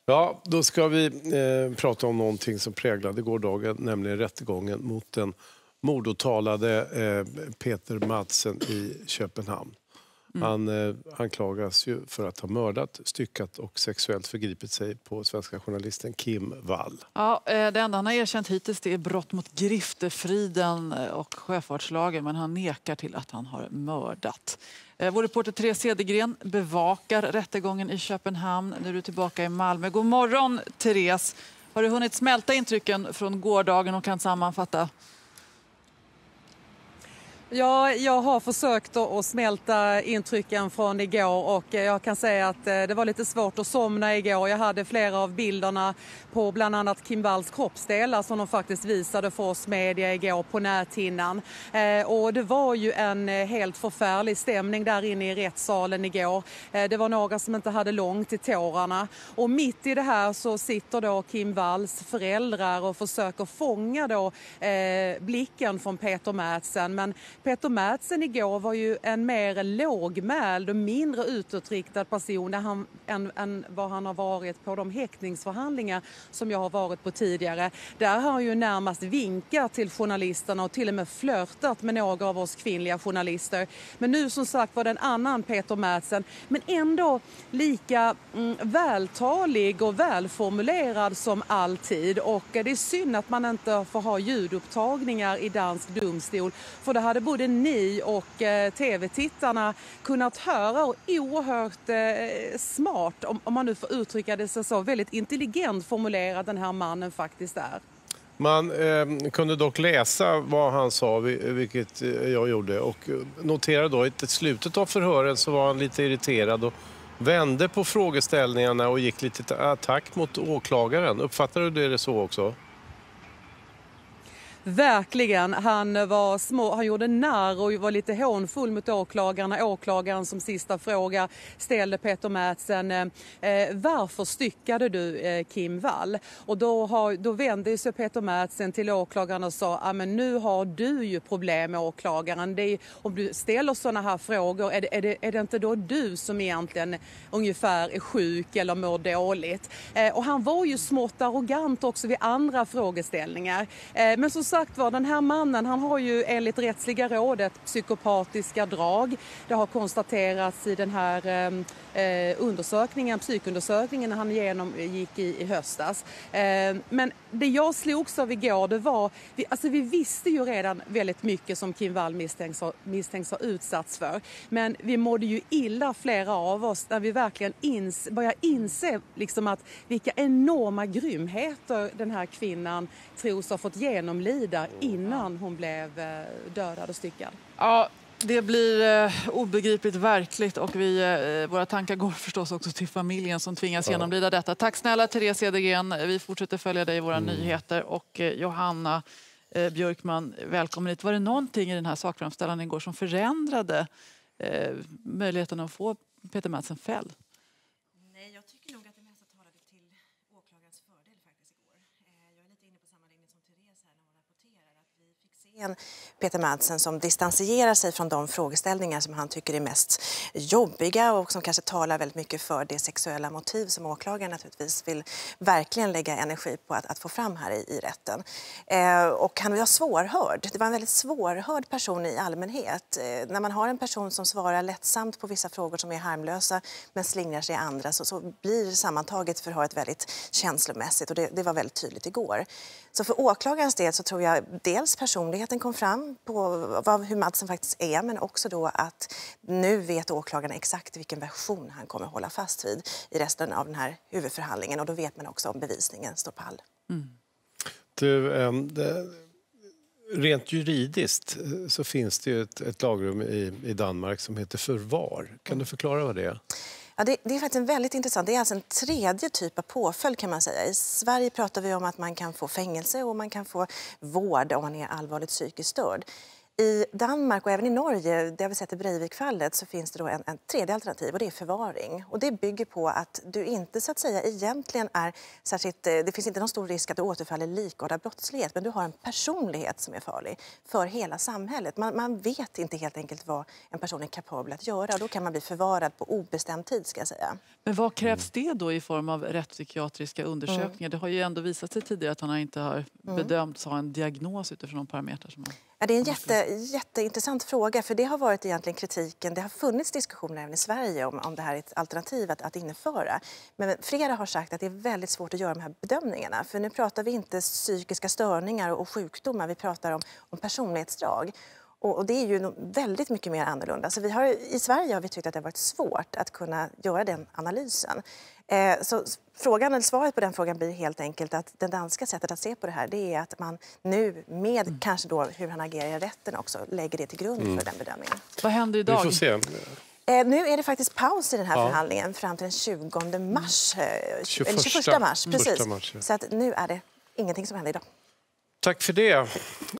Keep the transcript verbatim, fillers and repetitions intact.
Ja, då ska vi eh, prata om någonting som präglade gårdagen, nämligen rättegången mot den mordåtalade eh, Peter Madsen i Köpenhamn. Mm. Han eh, anklagas ju för att ha mördat, styckat och sexuellt förgripit sig på svenska journalisten Kim Wall. Ja, det enda han har erkänt hittills det är brott mot griftefriden och sjöfartslagen, men han nekar till att han har mördat. Vår reporter Therese Cedergren bevakar rättegången i Köpenhamn. Nu är du tillbaka i Malmö. God morgon Therese. Har du hunnit smälta intrycken från gårdagen och kan sammanfatta? Ja, jag har försökt att smälta intrycken från igår och jag kan säga att det var lite svårt att somna igår. Jag hade flera av bilderna på bland annat Kim Walls kroppsdelar som de faktiskt visade för oss media igår på näthinnan. Och det var ju en helt förfärlig stämning där inne i rättssalen igår. Det var några som inte hade långt till tårarna. Och mitt i det här så sitter då Kim Walls föräldrar och försöker fånga då eh, blicken från Peter Madsen. Men Peter Madsen igår var ju en mer lågmäld och mindre utåtriktad person än, han, än, än vad han har varit på de häktningsförhandlingar som jag har varit på tidigare. Där har han ju närmast vinkat till journalisterna och till och med flörtat med några av oss kvinnliga journalister. Men nu som sagt var det en annan Peter Madsen, men ändå lika mm, vältalig och välformulerad som alltid. Och det är synd att man inte får ha ljudupptagningar i dansk domstol, för det hade både ni och eh, tv-tittarna kunnat höra, och oerhört eh, smart, om, om man nu får uttrycka det så, väldigt intelligent formulerad den här mannen faktiskt är. Man eh, kunde dock läsa vad han sa, vilket jag gjorde, och noterade då att i slutet av förhören så var han lite irriterad och vände på frågeställningarna och gick lite till attack mot åklagaren. Uppfattar du det så också? Verkligen. Han var små, han gjorde narr och var lite hånfull mot åklagarna. Åklagaren som sista fråga ställde Peter Madsen, eh, varför styckade du eh, Kim Wall? Och då, har, då vände sig Peter Madsen till åklagaren och sa, ah, men nu har du ju problem med åklagaren. Det är, om du ställer sådana här frågor, är det, är, det, är det inte då du som egentligen ungefär är sjuk eller mår dåligt? Eh, och han var ju smått arrogant också vid andra frågeställningar. Eh, men så sagt var, den här mannen, han har ju enligt rättsliga rådet psykopatiska drag. Det har konstaterats i den här eh, undersökningen, psykundersökningen han genomgick i, i höstas. Eh, men det jag slogs av igår, det var, vi, alltså vi visste ju redan väldigt mycket som Kim Wall misstänks, misstänks ha utsatts för. Men vi mådde ju illa, flera av oss, när vi verkligen ins, började inse liksom att vilka enorma grymheter den här kvinnan tros ha fått genomlida innan hon blev dödad och styckad. Ja, det blir eh, obegripligt verkligt, och vi, eh, våra tankar går förstås också till familjen som tvingas ja. genomlida detta. Tack snälla Therese Cedergren, vi fortsätter följa dig i våra mm. nyheter, och eh, Johanna eh, Björkman, välkommen hit. Var det någonting i den här sakframställan igår som förändrade eh, möjligheten att få Peter Madsen fälld? Nej, jag tycker nog att det mesta talade till åklagarens fördel faktiskt igår. Eh, jag är lite inne på samma linje som Therese här när hon rapporterar, att vi fick se en Peter Madsen som distanserar sig från de frågeställningar som han tycker är mest jobbiga och som kanske talar väldigt mycket för det sexuella motiv som åklagaren naturligtvis vill verkligen lägga energi på att, att få fram här i, i rätten. Eh, och han var svårhörd. Det var en väldigt svårhörd person i allmänhet. Eh, när man har en person som svarar lättsamt på vissa frågor som är harmlösa men slingrar sig i andra, så, så blir sammantaget förhöret väldigt känslomässigt, och det, det var väldigt tydligt igår. Så för åklagarens del så tror jag dels personligheten kom fram på vad, hur Madsen faktiskt är, men också då att nu vet åklagaren exakt vilken version han kommer hålla fast vid i resten av den här huvudförhandlingen, och då vet man också om bevisningen står pall. Mm. Du, ähm, det, rent juridiskt så finns det ju ett, ett lagrum i, i Danmark som heter förvar. Kan du förklara vad det är? Ja, det, det är faktiskt en väldigt intressant. Det är alltså en tredje typ av påföljd kan man säga. I Sverige pratar vi om att man kan få fängelse och man kan få vård om man är allvarligt psykiskt störd. I Danmark och även i Norge, det har vi sett i Breivik-fallet, så finns det då en, en tredje alternativ och det är förvaring. Och det bygger på att du inte så att säga egentligen är särskilt, det finns inte någon stor risk att du återfaller i likartad brottslighet, men du har en personlighet som är farlig för hela samhället. Man, man vet inte helt enkelt vad en person är kapabel att göra och då kan man bli förvarad på obestämd tid, ska jag säga. Men vad krävs det då i form av rättspsykiatriska undersökningar? Mm. Det har ju ändå visat sig tidigare att han inte har Mm. bedömts ha en diagnos utifrån de parametrar som han... Ja, det är en jätte, jätteintressant fråga, för det har varit egentligen kritiken. Det har funnits diskussioner även i Sverige om, om det här är ett alternativ att, att införa. Men flera har sagt att det är väldigt svårt att göra de här bedömningarna. För nu pratar vi inte psykiska störningar och sjukdomar, vi pratar om, om personlighetsdrag. Och, och det är ju väldigt mycket mer annorlunda. Så vi har, i Sverige har vi tyckt att det har varit svårt att kunna göra den analysen. Eh, så frågan, eller svaret på den frågan blir helt enkelt att det danska sättet att se på det här, det är att man nu med mm. kanske då hur han agerar i rätten också lägger det till grund mm. för den bedömningen. Vad händer idag? Vi får se. Eh, nu är det faktiskt paus i den här ja. förhandlingen fram till den tjugonde mars. Eh, tjugoförsta, eller tjugoförsta mars, precis. mars, ja. Så att nu är det ingenting som händer idag. Tack för det.